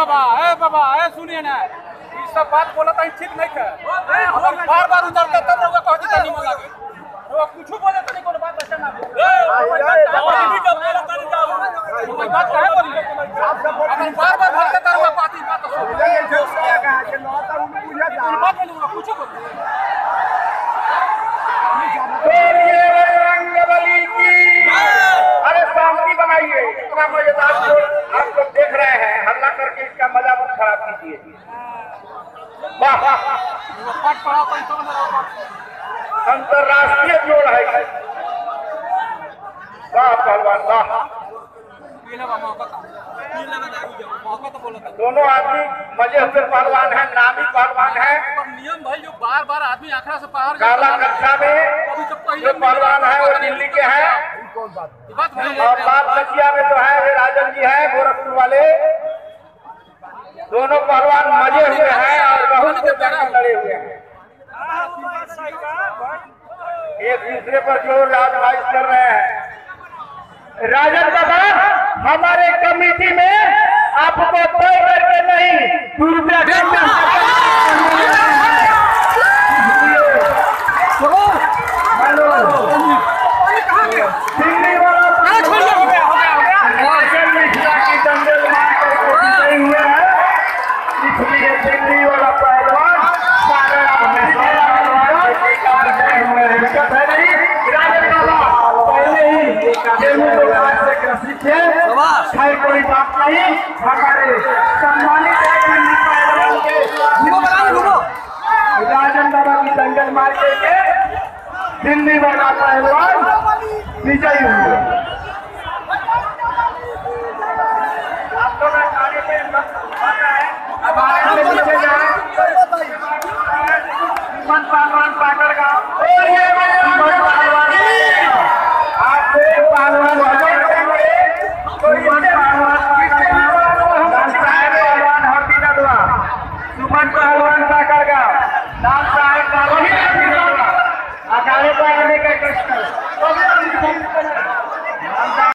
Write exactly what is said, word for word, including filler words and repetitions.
बाबा ए बाबा ए सुनिए ना ये सब बात बोला तो ठीक नहीं है। बार बार उतरते तब लोग कहते तो नहीं लगे वो कुछ बोले तो नहीं कोनो बात ऐसा ना कोई बात काहे बोली अपन बार बार भरते तरवा पाती बात बात बोलूंगा कुछ बोल रंगबली की अरे शांति बनाइए। इतना मजेदार जो आप लोग देख रहे हैं हल्ला करके इसका मजा मत खराब कीजिए। वाह पाठ पढ़ाओ कोई समझ रहा अंतरराष्ट्रीय जोड़ है। वाह पहलवान वाह। दोनों आदमी मजे हुए पहलवान है, नामी पहलवान है। नियम भाई जो बार बार आदमी आखड़ा से बाहर काला कक्षा में जो पहलवान है वो दिल्ली के हैं और लाल कचिया में जो है वे राजन जी है गोरखपुर वाले। दोनों पहलवान मजे हुए हैं और बहुत से जगह लड़े हुए हैं। एक दूसरे पर जोर आजमाइश कर रहे हैं। राजन बाबा हमारे कमेटी में आपको तय करके नहीं दो रुपया दिल्ली वाला की दंगल मार करके हुए हैं। इसलिए दिल्ली वाला पहलवान खैर कोई बात नहीं। हमारे सम्मानित राजन बाबा की दंगल मार के दिल्ली वाला पहलवान विजयी हुए। आप लोग आगे पे अब आगे से नीचे जाए। सुमन पहलवान पाकर का सुमन पहलवान आप पहलवान सुमन पहलवान साकर का नाम